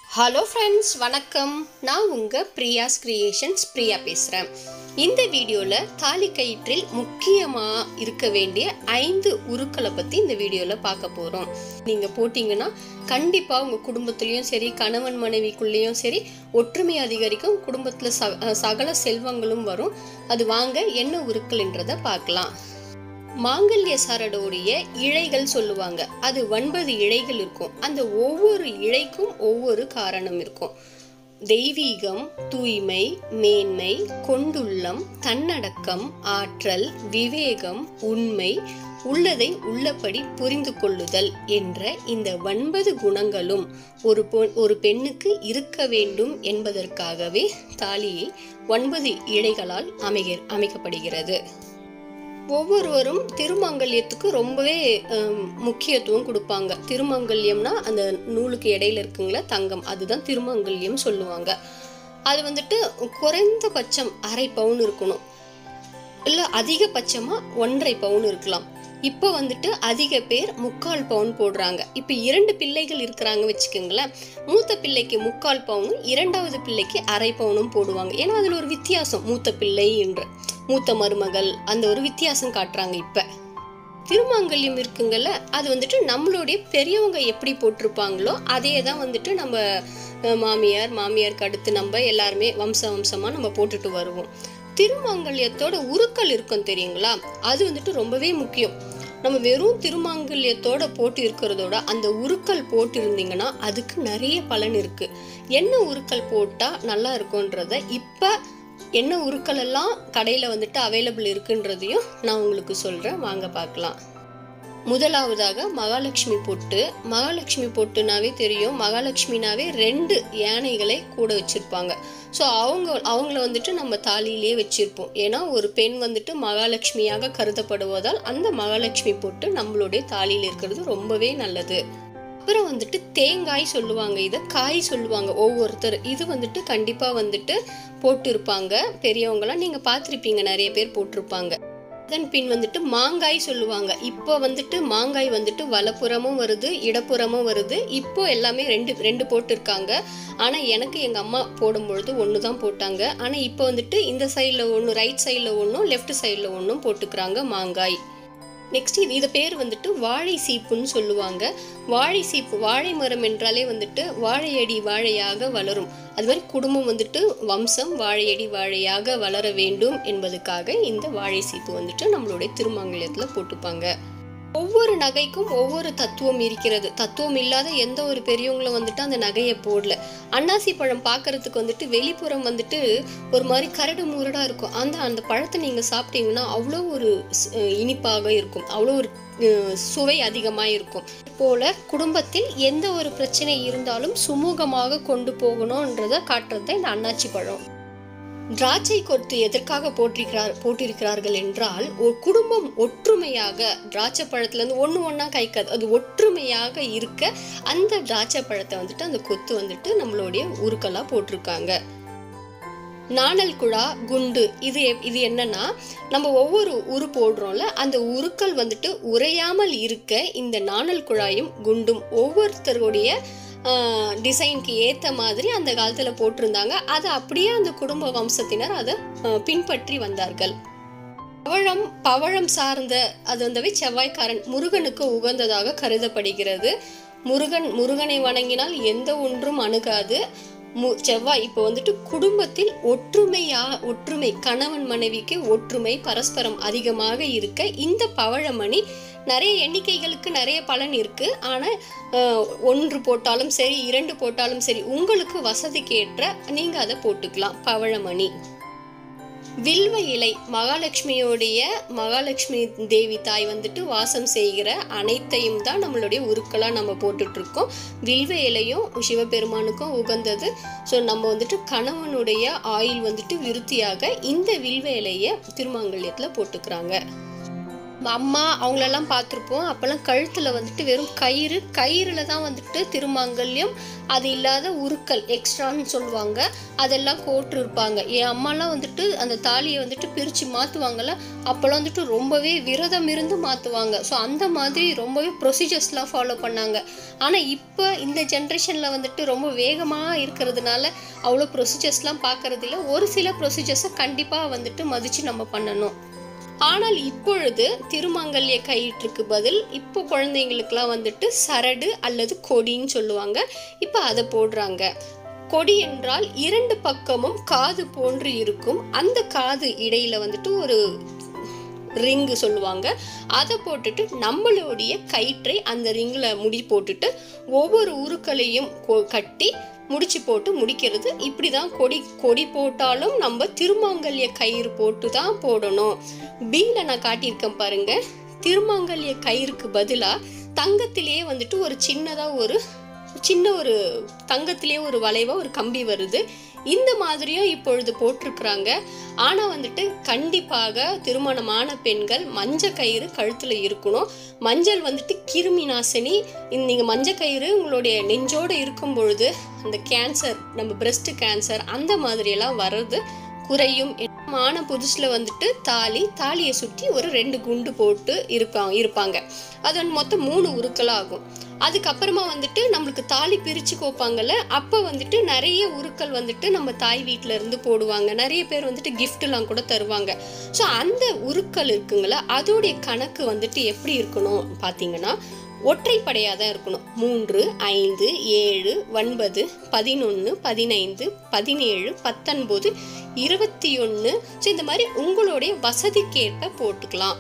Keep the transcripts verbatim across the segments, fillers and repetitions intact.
Hello friends, வணக்கம். நான் உங்கள் பிரியாஸ் கிரியேஷன்ஸ் பிரியா பேசுகிறேன். இந்த வீடியோவில் தாலி கயிற்றில் முக்கியமாக இருக்க வேண்டிய ஐந்து உருக்களை பற்றி இந்த வீடியோவில் பார்க்க போகிறோம். நீங்கள் போட்டிங்கன்னா கண்டிப்பாக உங்கள் குடும்பத்துலேயும் சரி, கணவன் மனைவிக்குள்ளேயும் சரி, ஒற்றுமை அதிகரிக்கும். குடும்பத்தில் ச சகல செல்வங்களும் வரும். அது வாங்க என்ன உருக்கள்ன்றதை பார்க்கலாம். மாங்கல்ய சரடோடைய இழைகள் சொல்லுவாங்க. அது ஒன்பது இழைகள் இருக்கும். அந்த ஒவ்வொரு இழைக்கும் ஒவ்வொரு காரணம் இருக்கும். தெய்வீகம், தூய்மை, மேன்மை, கொண்டுள்ளம், தன்னடக்கம், ஆற்றல், விவேகம், உண்மை, உள்ளதை உள்ளபடி புரிந்து கொள்ளுதல் என்ற இந்த ஒன்பது குணங்களும் ஒரு ஒரு பெண்ணுக்கு இருக்க வேண்டும் என்பதற்காகவே தாலியை ஒன்பது இழைகளால் அமைக அமைக்கப்படுகிறது. ஒவ்வொருவரும் திருமங்கல்யத்துக்கு ரொம்பவே முக்கியத்துவம் கொடுப்பாங்க. திருமங்கல்யம்னா அந்த நூலுக்கு இடையில இருக்குங்களா தங்கம், அதுதான் திருமங்கல்யம் சொல்லுவாங்க. அது வந்துட்டு குறைந்தபட்சம் அரை பவுன் இருக்கணும், இல்லை அதிகபட்சமா ஒன்றரை பவுன் இருக்கலாம். இப்போ வந்துட்டு அதிக பேர் முக்கால் பவுன் போடுறாங்க. இப்போ இரண்டு பிள்ளைகள் இருக்கிறாங்க வச்சுக்கோங்களேன். மூத்த பிள்ளைக்கு முக்கால் பவுனும் இரண்டாவது பிள்ளைக்கு அரை பவுனும் போடுவாங்க. ஏன்னா அதில் ஒரு வித்தியாசம், மூத்த பிள்ளை என்று மூத்த மருமகள், அந்த ஒரு வித்தியாசம் காட்டுறாங்க. இப்போ திருமாங்கல்யம் இருக்குங்கல்ல, அது வந்துட்டு நம்மளுடைய பெரியவங்க எப்படி போட்டிருப்பாங்களோ அதே தான் வந்துட்டு நம்ம மாமியார் மாமியாருக்கு அடுத்து நம்ம எல்லாருமே வம்ச வம்சமாக நம்ம போட்டுட்டு வருவோம். திருமாங்கல்யத்தோட உருக்கள் இருக்கும் தெரியுங்களா, அது வந்துட்டு ரொம்பவே முக்கியம். நம்ம வெறும் திருமாங்கல்யத்தோட போட்டு இருக்கிறதோட அந்த உருக்கள் போட்டு இருந்தீங்கன்னா அதுக்கு நிறைய பலன் இருக்கு. என்ன உருக்கள் போட்டா நல்லா இருக்கும்ன்றத இப்ப என்ன உருக்கள் எல்லாம் கடையில வந்துட்டு அவைலபிள் இருக்குன்றதையும் நான் உங்களுக்கு சொல்றேன், வாங்க பார்க்கலாம். முதலாவதாக மகாலட்சுமி பொட்டு. மகாலட்சுமி பொட்டுனாவே தெரியும், மகாலட்சுமினாவே ரெண்டு யானைகளை கூட வச்சிருப்பாங்க. ஸோ அவங்க அவங்கள வந்துட்டு நம்ம தாலியிலேயே வச்சிருப்போம். ஏன்னா ஒரு பெண் வந்துட்டு மகாலட்சுமியாக கருதப்படுவதால் அந்த மகாலட்சுமி பொட்டு நம்மளுடைய தாலியில் இருக்கிறது ரொம்பவே நல்லது. அப்புறம் வந்துட்டு தேங்காய் சொல்லுவாங்க, இதை காய் சொல்லுவாங்க ஒவ்வொருத்தர். இது வந்துட்டு கண்டிப்பா வந்துட்டு போட்டு இருப்பாங்க பெரியவங்களாம், நீங்க பார்த்துருப்பீங்க, நிறைய பேர் போட்டிருப்பாங்க. அதன் பின் வந்துட்டு மாங்காய் சொல்லுவாங்க. இப்போ வந்துட்டு மாங்காய் வந்துட்டு வலப்புறமும் வருது, இடப்புறமும் வருது. இப்போ எல்லாமே ரெண்டு ரெண்டு போட்டு இருக்காங்க. ஆனா எனக்கு எங்க அம்மா போடும் பொழுது ஒன்று தான் போட்டாங்க. ஆனா இப்போ வந்துட்டு இந்த சைடில் ஒன்று, ரைட் சைடில் ஒன்றும், லெஃப்ட் சைடில் ஒன்றும் போட்டுக்கிறாங்க மாங்காய். நெக்ஸ்ட் இது இது பேர் வந்துட்டு வாழை சீப்புன்னு சொல்லுவாங்க. வாழை சீப்பு, வாழை மரம் என்றாலே வந்துட்டு வாழையடி வாழையாக வளரும். அது மாதிரி குடும்பம் வந்துட்டு வம்சம் வாழையடி வாழையாக வளர வேண்டும் என்பதுக்காக இந்த வாழை சீப்பு வந்துட்டு நம்மளுடைய திருமங்கல்யத்துல போட்டுப்பாங்க. ஒவ்வொரு நகைக்கும் ஒவ்வொரு தத்துவம் இருக்கிறது. தத்துவம் இல்லாத எந்த ஒரு பெரியவங்களும் வந்துட்டு அந்த நகையை போடல. அன்னாசி பழம் பார்க்கறதுக்கு வந்துட்டு வெளிப்புறம் வந்துட்டு ஒரு மாதிரி கரடு முரடா இருக்கும். அந்த அந்த பழத்தை நீங்க சாப்பிட்டீங்கன்னா அவ்வளோ ஒரு இனிப்பாக இருக்கும், அவ்வளோ ஒரு சுவை அதிகமாக இருக்கும். போல குடும்பத்தில் எந்த ஒரு பிரச்சனை இருந்தாலும் சுமூகமாக கொண்டு போகணும்ன்றதை காட்டுறது இந்த அன்னாச்சி பழம். திராட்சை கொத்து எதற்காக போட்டிருக்கிறார் போட்டிருக்கிறார்கள் என்றால், ஒரு குடும்பம் ஒற்றுமையாக, திராட்சை பழத்துல இருந்து ஒன்று ஒன்றா கைக்காது, அது ஒற்றுமையாக இருக்க அந்த திராட்சை பழத்தை வந்துட்டு அந்த கொத்து வந்துட்டு நம்மளுடைய உருக்கெல்லாம் போட்டிருக்காங்க. நாணல் குழா, குண்டு, இது இது என்னன்னா, நம்ம ஒவ்வொரு உரு போடுறோம்ல, அந்த உருக்கள் வந்துட்டு உறையாமல் இருக்க இந்த நாணல் குழாயும் குண்டும் ஒவ்வொருத்தருடைய டிசைனுக்கு ஏற்ற மாதிரி அந்த காலத்தில் போட்டிருந்தாங்க. அதை அப்படியே அந்த குடும்ப வம்சத்தினர் அதை பின்பற்றி வந்தார்கள். பவழம், பவழம் சார்ந்த அது வந்து செவ்வாய்க்காரன், முருகனுக்கு உகந்ததாக கருதப்படுகிறது. முருகன் முருகனை வணங்கினால் எந்த ஒன்றும் அணுகாது. செவ்வாய் இப்போ வந்துட்டு குடும்பத்தில் ஒற்றுமையா ஒற்றுமை கணவன் மனைவிக்கு ஒற்றுமை பரஸ்பரம் அதிகமாக இருக்க இந்த பவழமணி நிறைய எண்ணிக்கைகளுக்கு நிறைய பலன் இருக்கு. ஆனா ஒன்று போட்டாலும் சரி, இரண்டு போட்டாலும் சரி, உங்களுக்கு வசதிக்கு ஏற்ற நீங்க அதை போட்டுக்கலாம். பவழமணி. வில்வ இலை, மகாலட்சுமியோடைய மகாலட்சுமி தேவி தாய் வந்துட்டு வாசம் செய்கிற அனைத்தையும் தான் நம்மளுடைய உருக்களா நம்ம போட்டுட்டு இருக்கோம். வில்வ இலையும் சிவபெருமானுக்கும் உகந்தது. ஸோ நம்ம வந்துட்டு கணவனுடைய ஆயுள் வந்துட்டு விருத்தியாக இந்த வில்வ இலையை திருமாங்கல்யத்துல போட்டுக்கிறாங்க. அம்மா அவங்களெல்லாம் பார்த்துருப்போம். அப்போல்லாம் கழுத்தில் வந்துட்டு வெறும் கயிறு, கயிறுல தான் வந்துட்டு திருமாங்கல்யம், அது இல்லாத உருக்கள் எக்ஸ்ட்ரான்னு சொல்லுவாங்க, அதெல்லாம் கோட்டிருப்பாங்க. என் அம்மாலாம் வந்துட்டு அந்த தாலியை வந்துட்டு பிரித்து மாற்றுவாங்கள்ல, அப்போல்லாம் வந்துட்டு ரொம்பவே விரதம் இருந்து மாற்றுவாங்க. ஸோ அந்த மாதிரி ரொம்பவே ப்ரொசீஜர்ஸ்லாம் ஃபாலோ பண்ணாங்க. ஆனால் இப்போ இந்த ஜென்ரேஷனில் வந்துட்டு ரொம்ப வேகமாக இருக்கிறதுனால அவ்வளோ ப்ரொசீஜர்ஸ்லாம் பார்க்கறது இல்லை. ஒரு சில ப்ரொசீஜர்ஸை கண்டிப்பாக வந்துட்டு மதித்து நம்ம பண்ணணும். ஆனால் இப்பொழுது திருமங்கல்ய கயிற்றுக்கு பதில் இப்போ குழந்தைங்களுக்குலாம் வந்துட்டு சரடு அல்லது கொடின்னு சொல்லுவாங்க. இப்போ அதை போடுறாங்க. கொடி என்றால் இரண்டு பக்கமும் காது போன்று இருக்கும். அந்த காது இடையில வந்துட்டு ஒரு ரிங்கு சொல்லுவாங்க. அதை போட்டுட்டு நம்மளுடைய கயிற்றை அந்த ரிங்கில் முடி போட்டுட்டு ஒவ்வொரு உருக்களையும் கட்டி முடிச்சு போட்டு முடிக்கிறது. இப்படி தான் கொடி கொடி போட்டாலும் நம்ம திருமாங்கல்ய கயிறு போட்டு தான் போடணும். பீல நான் காட்டியிருக்கேன் பாருங்க. திருமாங்கல்ய கயிறுக்கு பதிலாக தங்கத்திலேயே வந்துட்டு ஒரு சின்னதாக ஒரு சின்ன ஒரு தங்கத்திலே ஒரு வளைவா ஒரு கம்பி வருது. இந்த மாதிரியும் இப்பொழுது போட்டிருக்கிறாங்க. ஆனால் வந்துட்டு கண்டிப்பாக திருமணமான பெண்கள் மஞ்சள் கயிறு கழுத்தில் இருக்கணும். மஞ்சள் வந்துட்டு கிருமி நாசினி. நீங்கள் மஞ்சள் கயிறு உங்களுடைய நெஞ்சோடு இருக்கும் பொழுது அந்த கேன்சர், நம்ம பிரெஸ்ட் கேன்சர் அந்த மாதிரியெல்லாம் வர்றது குறையும். ஆன புதுசில் வந்துட்டு தாலி தாலியை சுற்றி ஒரு ரெண்டு குண்டு போட்டு இருப்பாங்க இருப்பாங்க அது மொத்தம் மூணு உருக்களாகும். அதுக்கப்புறமா வந்துட்டு நம்மளுக்கு தாலி பிரித்து கோப்பாங்கல்ல, அப்போ வந்துட்டு நிறைய உருக்கள் வந்துட்டு நம்ம தாய் வீட்டில் இருந்து போடுவாங்க. நிறைய பேர் வந்துட்டு கிஃப்ட்லாம் கூட தருவாங்க. ஸோ அந்த உருக்கள் இருக்குங்களா, அதோடைய கணக்கு வந்துட்டு எப்படி இருக்கணும் பார்த்தீங்கன்னா ஒற்றைப்படையாக தான் இருக்கணும். மூன்று, ஐந்து, ஏழு, ஒன்பது, பதினொன்று, பதினைந்து, பதினேழு, பத்தொன்பது, இருபத்தி ஒன்று. ஸோ இந்த மாதிரி உங்களுடைய வசதிக்கேற்ப போட்டுக்கலாம்.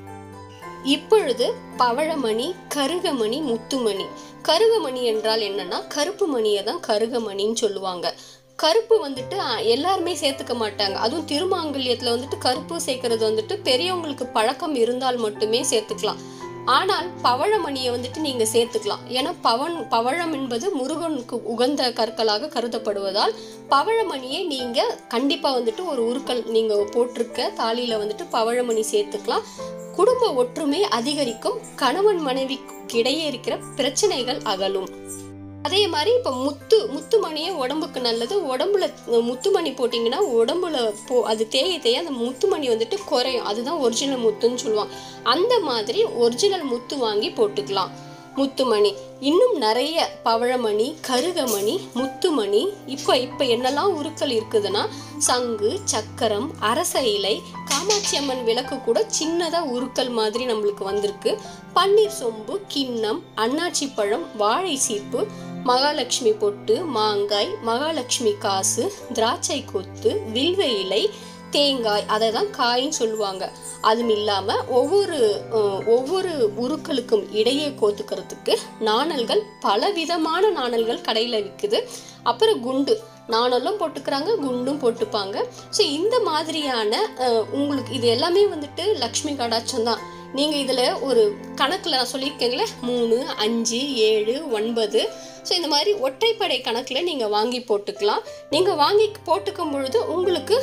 இப்பொழுது பவழமணி, கருகமணி, முத்துமணி. கருகமணி என்றால் என்னன்னா கருப்பு மணியை தான் கருகமணின்னு சொல்லுவாங்க. கருப்பு வந்துட்டு எல்லாருமே சேர்த்துக்க மாட்டாங்க. அதுவும் திருமாங்கல்யத்தில் வந்துட்டு கருப்பு சேர்க்கறது வந்துட்டு பெரியவங்களுக்கு பழக்கம் இருந்தால் மட்டுமே சேர்த்துக்கலாம். ஆனால் பவழமணியை வந்துட்டு நீங்க சேர்த்துக்கலாம். ஏன்னா பவன் பவழம் என்பது முருகனுக்கு உகந்த கற்களாக கருதப்படுவதால் பவழமணியை நீங்க கண்டிப்பா வந்துட்டு ஒரு உருக்கள் நீங்க போட்டிருக்க தாலியில வந்துட்டு பவழமணி சேர்த்துக்கலாம். குடும்ப ஒற்றுமை அதிகரிக்கும். கணவன் மனைவிக்கு இடையே இருக்கிற பிரச்சனைகள் அகலும். அதே மாதிரி இப்போ முத்து முத்துமணியே உடம்புக்கு நல்லது. உடம்புல முத்துமணி போட்டிங்கன்னா உடம்புல போ அது தேய தேய அந்த முத்துமணி வந்துட்டு குறையும். அதுதான் ஒரிஜினல் முத்துன்னு சொல்லுவாங்க. அந்த மாதிரி ஒரிஜினல் முத்து வாங்கி போட்டுக்கலாம். முத்துமணி இன்னும் நிறைய பவழமணி, கருகமணி, முத்துமணி. இப்போ இப்போ என்னெல்லாம் உருக்கள் இருக்குதுன்னா சங்கு, சக்கரம், அரச இலை, காமாட்சி அம்மன் விளக்கு கூட சின்னதாக உருக்கள் மாதிரி நம்மளுக்கு வந்திருக்கு. பன்னீர் சொம்பு, கிண்ணம், அன்னாச்சி பழம், வாழை சீப்பு, மகாலட்சுமி பொட்டு, மாங்காய், மகாலட்சுமி காசு, திராட்சை கொத்து, வில்வ இலை, தேங்காய், அதை தான் காயின்னு சொல்லுவாங்க. அதுவும் இல்லாமல் ஒவ்வொரு ஒவ்வொரு உருக்களுக்கும் இடையே கோத்துக்கிறதுக்கு நாணல்கள், பல விதமான நாணல்கள் கடையில் விற்குது. அப்புறம் குண்டு நாணலும் போட்டுக்கிறாங்க, குண்டும் போட்டுப்பாங்க. ஸோ இந்த மாதிரியான உங்களுக்கு இது எல்லாமே வந்துட்டு லக்ஷ்மி கடாட்சம் தான். நீங்கள் இதில் ஒரு கணக்கில் நான் சொல்லியிருக்கேங்களே மூணு, அஞ்சு, ஏழு, ஒன்பது. ஸோ இந்த மாதிரி ஒற்றைப்படை கணக்கில் நீங்கள் வாங்கி போட்டுக்கலாம். நீங்கள் வாங்கி போட்டுக்கும் பொழுது உங்களுக்கு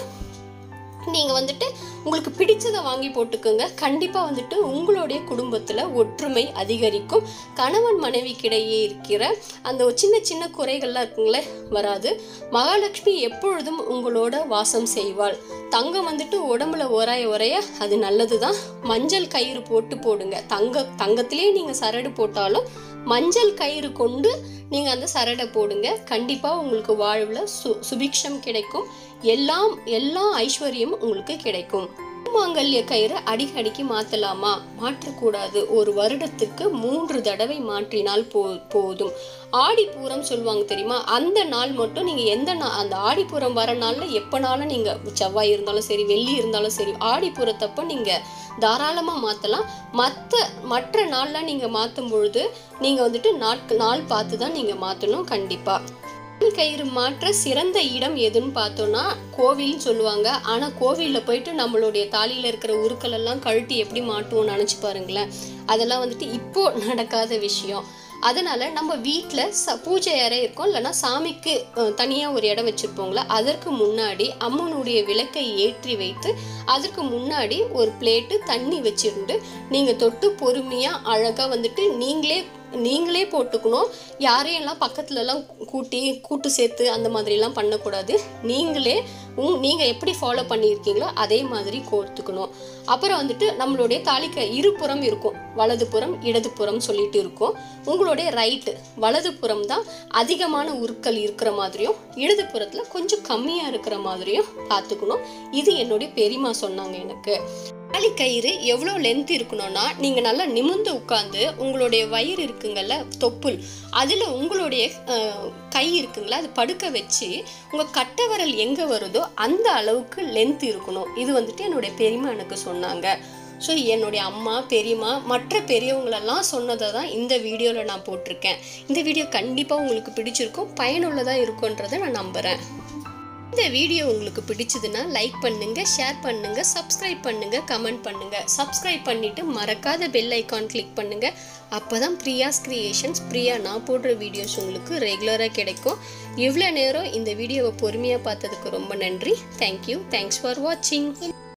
நீங்கள் வந்துட்டு உங்களுக்கு பிடிச்சதை வாங்கி போட்டுக்கோங்க. கண்டிப்பாக வந்துட்டு உங்களுடைய குடும்பத்தில் ஒற்றுமை அதிகரிக்கும். கணவன் மனைவிக்கிடையே இருக்கிற அந்த சின்ன சின்ன குறைகள்லாம் இருக்குங்களே வராது. மகாலட்சுமி எப்பொழுதும் உங்களோட வாசம் செய்வாள். தங்கம் வந்துட்டு உடம்புல உரைய உரைய அது நல்லது தான். மஞ்சள் கயிறு போட்டு போடுங்க. தங்க தங்கத்திலே நீங்கள் சரடு போட்டாலும் மஞ்சள் கயிறு கொண்டு நீங்கள் அந்த சரடை போடுங்க. கண்டிப்பாக உங்களுக்கு வாழ்வில் சு சுபிக்ஷம் கிடைக்கும். எல்லாம் எல்லா ஐஸ்வர்யமும் உங்களுக்கு கிடைக்கும். திருமாங்கல்ய கயிறு அடிக்கடிக்கு மாற்றலாமா? மாற்றக்கூடாது. ஒரு வருடத்துக்கு மூன்று தடவை மாற்றினால் போ போதும் ஆடிப்பூரம் சொல்லுவாங்க தெரியுமா? அந்த நாள் மட்டும் நீங்கள் எந்த நாள் அந்த ஆடிப்பூரம் வர நாளில் எப்போனாலும் நீங்கள் செவ்வாய் இருந்தாலும் சரி, வெள்ளி இருந்தாலும் சரி, ஆடிப்பூரத்தப்போ நீங்கள் தாராளமாக மாற்றலாம். மற்ற மற்ற நாளில் நீங்கள் மாற்றும் பொழுது நீங்கள் வந்துட்டு நாட்கள் நாள் பார்த்து தான் நீங்கள் மாற்றணும். கண்டிப்பாக கயிறு மாற்ற சிறந்த இடம் எதுன்னு பார்த்தோன்னா கோவில்னு சொல்லுவாங்க. ஆனால் கோவிலில் போயிட்டு நம்மளுடைய தாலியில் இருக்கிற உருக்கள் எல்லாம் கழட்டி எப்படி மாட்டுவோம்னு நினச்சி பாருங்களேன். அதெல்லாம் வந்துட்டு இப்போ நடக்காத விஷயம். அதனால் நம்ம வீட்டில் ச பூஜை அறை இருக்கும், இல்லைன்னா சாமிக்கு தனியாக ஒரு இடம் வச்சுருப்போங்களா, அதற்கு முன்னாடி அம்மனுடைய விளக்கை ஏற்றி வைத்து அதற்கு முன்னாடி ஒரு பிளேட்டு தண்ணி வச்சுருந்து நீங்கள் தொட்டு பொறுமையாக அழகாக வந்துட்டு நீங்களே நீங்களே போட்டுக்கணும். யாரையெல்லாம் பக்கத்துலலாம் கூட்டி கூட்டு சேர்த்து அந்த மாதிரிலாம் பண்ணக்கூடாது. நீங்களே உங் நீங்கள் எப்படி ஃபாலோ பண்ணியிருக்கீங்களோ அதே மாதிரி கோர்த்துக்கணும். அப்புறம் வந்துட்டு நம்மளுடைய தாலிக்கு இருபுறம் இருக்கும், வலதுபுறம் இடதுபுறம் சொல்லிட்டு இருக்கும். உங்களுடைய ரைட்டு வலதுபுறம் தான் அதிகமான உருக்கள் இருக்கிற மாதிரியும் இடதுபுறத்தில் கொஞ்சம் கம்மியாக இருக்கிற மாதிரியும் பார்த்துக்கணும். இது என்னுடைய பெரியம்மா சொன்னாங்க எனக்கு. தாலி கயிறு எவ்வளோ லென்த் இருக்கணும்னா, நீங்கள் நல்லா நிமிர்ந்து உட்காந்து உங்களுடைய வயிறு இருக்குங்கள்ல, தொப்புள், அதில் உங்களுடைய கை இருக்குங்களா அது படுக்க வச்சு உங்கள் கட்டை விரல் எங்கே வருதோ அந்த அளவுக்கு லென்த் இருக்கணும். இது வந்துட்டு என்னுடைய பெரியம்மா எனக்கு சொன்னாங்க. ஸோ என்னுடைய அம்மா, பெரியம்மா, மற்ற பெரியவங்களெல்லாம் சொன்னதை தான் இந்த வீடியோவில் நான் போட்டிருக்கேன். இந்த வீடியோ கண்டிப்பாக உங்களுக்கு பிடிச்சிருக்கும், பயனுள்ளதாக இருக்குன்றதை நான் நம்புகிறேன். இந்த வீடியோ உங்களுக்கு பிடிச்சதுன்னா லைக் பண்ணுங்க, ஷேர் பண்ணுங்க, சப்ஸ்கிரைப் பண்ணுங்க, கமெண்ட் பண்ணுங்க. சப்ஸ்கிரைப் பண்ணிட்டு மறக்காத பெல் ஐக்கான் கிளிக் பண்ணுங்க. அப்பதான் பிரியாஸ் கிரியேஷன்ஸ், பிரியா நான் போடுற வீடியோஸ் உங்களுக்கு ரெகுலராக கிடைக்கும். இவ்வளோ நேரம் இந்த வீடியோவை பொறுமையாக பார்த்ததுக்கு ரொம்ப நன்றி. தேங்க்யூ. தேங்க்ஸ் ஃபார் வாட்சிங்.